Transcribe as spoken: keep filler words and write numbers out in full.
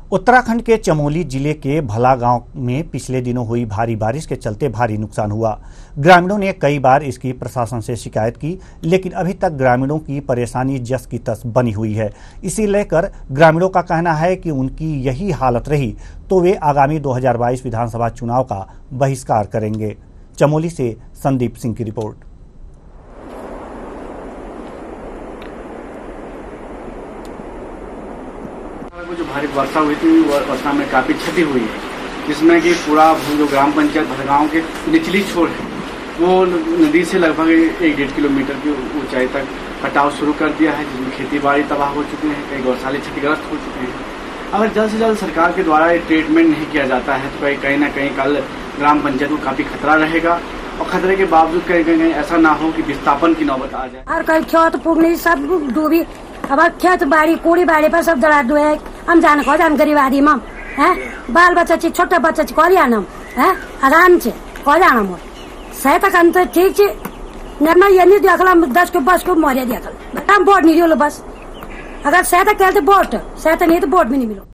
उत्तराखंड के चमोली जिले के भला गांव में पिछले दिनों हुई भारी बारिश के चलते भारी नुकसान हुआ। ग्रामीणों ने कई बार इसकी प्रशासन से शिकायत की, लेकिन अभी तक ग्रामीणों की परेशानी जस की तस बनी हुई है। इसी लेकर ग्रामीणों का कहना है कि उनकी यही हालत रही तो वे आगामी दो हज़ार बाईस विधानसभा चुनाव का बहिष्कार करेंगे। चमोली से संदीप सिंह की रिपोर्ट। जो भारी वर्षा हुई थी, वर्षा में काफी क्षति हुई है, जिसमें कि पूरा जो ग्राम पंचायत भलगांव के निचली छोर है वो नदी से लगभग एक डेढ़ किलोमीटर की ऊंचाई तक कटाव शुरू कर दिया है, जिसमें खेती बाड़ी तबाह हो चुके हैं, कई गौशाले क्षतिग्रस्त हो चुके हैं। अगर जल्द से जल्द सरकार के द्वारा ये ट्रीटमेंट नहीं किया जाता है तो कहीं ना कहीं कल ग्राम पंचायत को काफी खतरा रहेगा और खतरे के बावजूद कहीं कहीं ऐसा ना हो कि विस्थापन की नौबत आ जाए। और कल खेत पुगनी सब डूबी, अब खेत बाड़ी कूड़ी बाड़ी पर सब दरा डुए। हम जान खो जान गरीब आदमी हम हैं, बाल बच्चा ची छोटा बच्चा ची कौन आना हैं, आराम से कौन आना मोर सहायता करन तो ठीक ची निर्मा ये नहीं देखला दस को बस को मरिया देखल हम वोट नहीं दियो बस। अगर सहायता कहते वोट सहायता नहीं तो वोट भी नहीं मिलो।